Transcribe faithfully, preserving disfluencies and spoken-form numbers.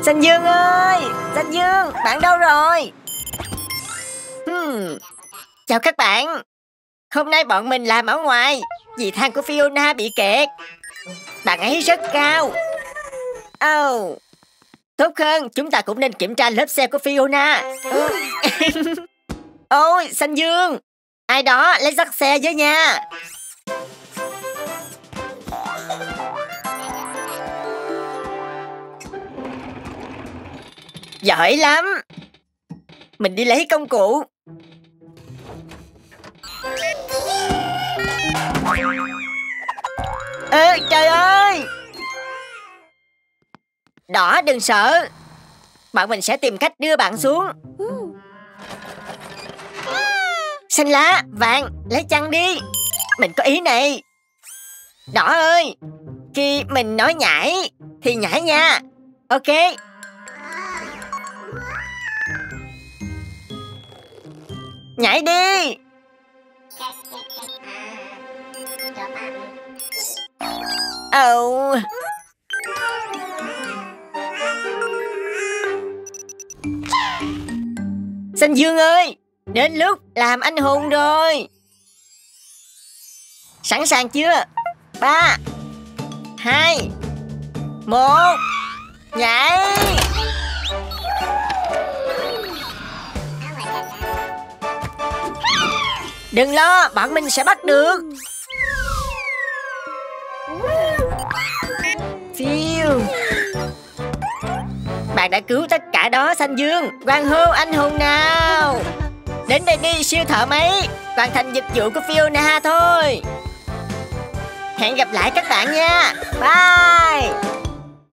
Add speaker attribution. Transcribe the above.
Speaker 1: Xanh Dương ơi, Xanh Dương, bạn đâu rồi? Hmm. Chào các bạn. Hôm nay bọn mình làm ở ngoài vì thang của Fiona bị kẹt. Bạn ấy rất cao. Oh. Tốt hơn chúng ta cũng nên kiểm tra lớp xe của Fiona. Ừ. Ôi, Xanh Dương, ai đó lấy dắt xe với nha. Giỏi lắm. Mình đi lấy công cụ. Ê, trời ơi. Đỏ đừng sợ. Bọn mình sẽ tìm cách đưa bạn xuống. Xanh lá, vàng, lấy chăn đi. Mình có ý này. Đỏ ơi, khi mình nói nhảy thì nhảy nha. Ok. Nhảy đi. Oh. Xanh Dương ơi, đến lúc làm anh hùng rồi. Sẵn sàng chưa? Ba, hai, một, nhảy. Đừng lo, bọn mình sẽ bắt được. Phiêu. Bạn đã cứu tất cả đó, Xanh Dương. Hoan hô anh hùng nào. Đến đây đi siêu thợ máy. Hoàn thành dịch vụ của Fiona thôi. Hẹn gặp lại các bạn nha. Bye.